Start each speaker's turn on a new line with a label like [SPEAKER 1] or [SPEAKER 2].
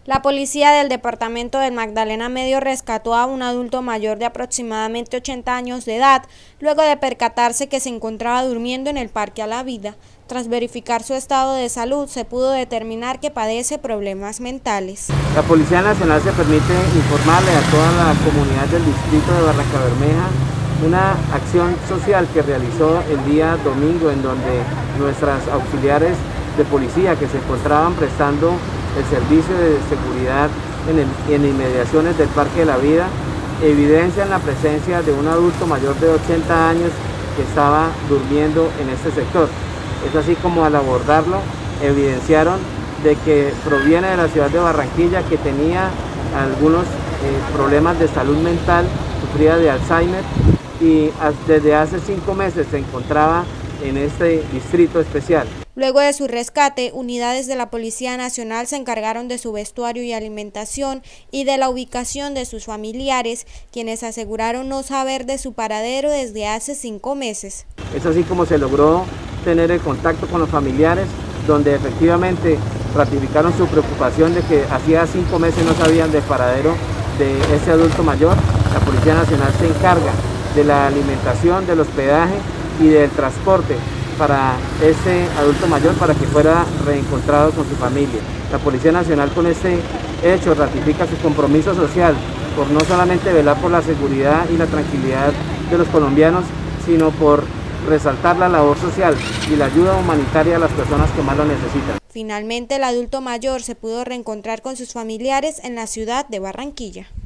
[SPEAKER 1] La policía del departamento del Magdalena Medio rescató a un adulto mayor de aproximadamente 80 años de edad, luego de percatarse que se encontraba durmiendo en el Parque a la Vida. Tras verificar su estado de salud, se pudo determinar que padece problemas mentales.
[SPEAKER 2] La Policía Nacional se permite informarle a toda la comunidad del distrito de Barrancabermeja una acción social que realizó el día domingo, en donde nuestras auxiliares de policía que se encontraban prestando el servicio de seguridad en inmediaciones del Parque de la Vida evidencian la presencia de un adulto mayor de 80 años que estaba durmiendo en este sector. Es así como al abordarlo evidenciaron de que proviene de la ciudad de Barranquilla, que tenía algunos problemas de salud mental, sufría de Alzheimer y desde hace 5 meses se encontraba en este distrito especial.
[SPEAKER 1] Luego de su rescate, unidades de la Policía Nacional se encargaron de su vestuario y alimentación y de la ubicación de sus familiares, quienes aseguraron no saber de su paradero desde hace 5 meses.
[SPEAKER 2] Es así como se logró tener el contacto con los familiares, donde efectivamente ratificaron su preocupación de que hacía 5 meses no sabían del paradero de ese adulto mayor. La Policía Nacional se encarga de la alimentación, del hospedaje y del transporte para este adulto mayor para que fuera reencontrado con su familia. La Policía Nacional con este hecho ratifica su compromiso social por no solamente velar por la seguridad y la tranquilidad de los colombianos, sino por resaltar la labor social y la ayuda humanitaria a las personas que más lo necesitan.
[SPEAKER 1] Finalmente, el adulto mayor se pudo reencontrar con sus familiares en la ciudad de Barranquilla.